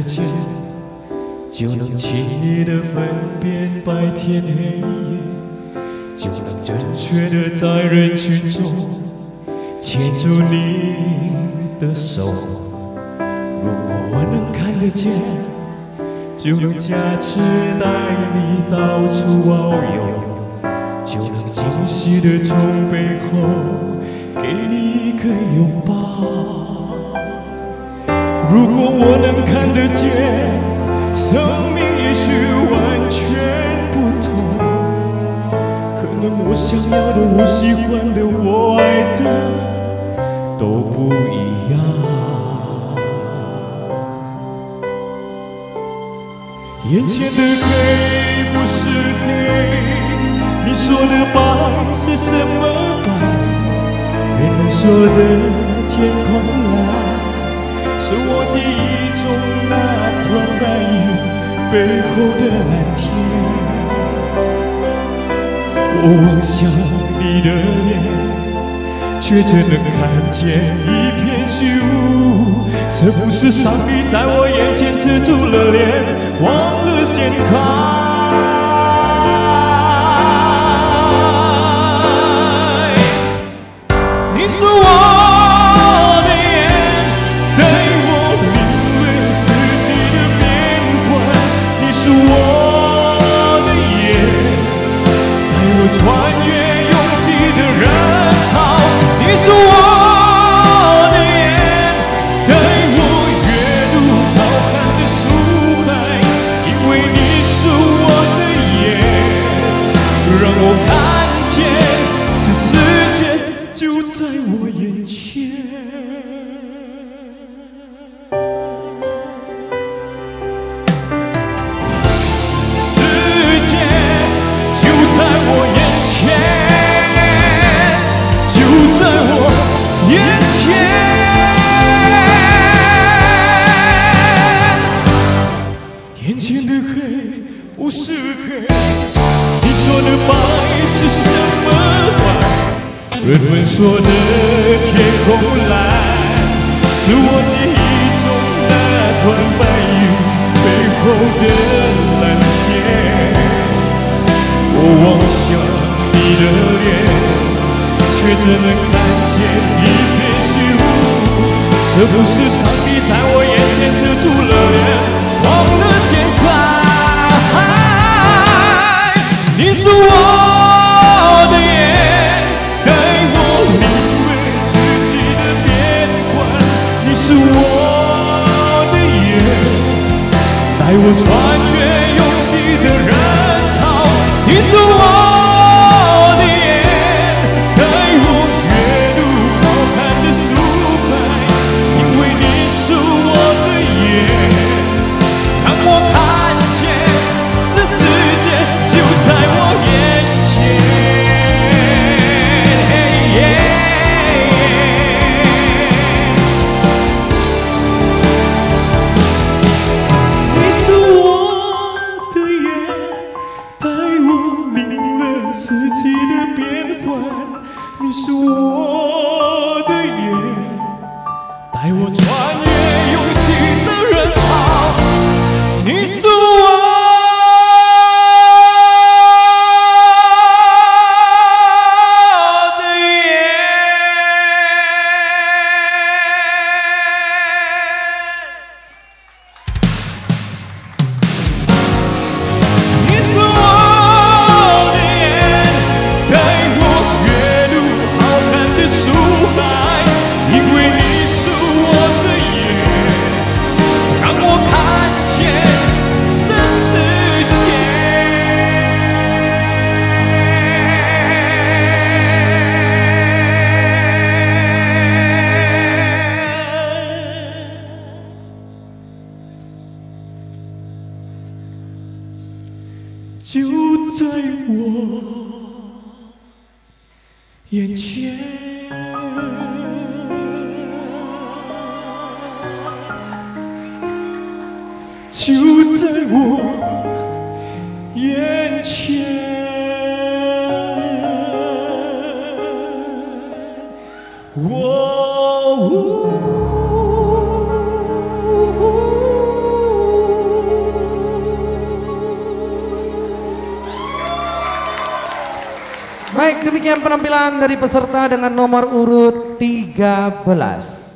得见，就能轻易地分辨白天黑夜，就能准确地在人群中牵住你的手。如果我能看得见，就能驾车带你到处遨游，就能惊喜地从背后给你一个拥抱。如果我能看得见，生命也许完全不同，可能我想要的、我喜欢的、我爱的都不一样。眼前的黑不是黑，你说的白是什么白？人们说的天空蓝，是我记忆中那团白云背后的蓝天。我望向你的脸，却只能看见一片虚无。这不是上帝在我眼前遮住了脸，忘了掀开。你说我的眼带我领略四季的变幻，你说我的眼带我穿越拥挤的人潮，你说我的眼带我阅读浩瀚的书海，因为你是我的眼，让我看见这世界就在我眼前。世界就在我眼前，就在我眼前。眼前的黑不是黑，你说的白是什么白？人们说的天空蓝，是我记忆中那团白云背后的蓝天。我望向你的脸，却只能看见一片虚无。这不是上帝在我眼前遮住了脸，忘了掀开。你说我的眼带我领略四季的变幻，你是我的眼带我穿越拥挤的人潮，你是我的眼带我阅读浩瀚的书海，因为你是我的眼，让我看见这世界就在我眼前。你是我的眼，带我领略四季的变幻，你是我的眼，带我穿越拥挤的人潮，你是我就在我眼前，就在我眼前。我 Demikian penampilan dari peserta dengan nomor urut 13.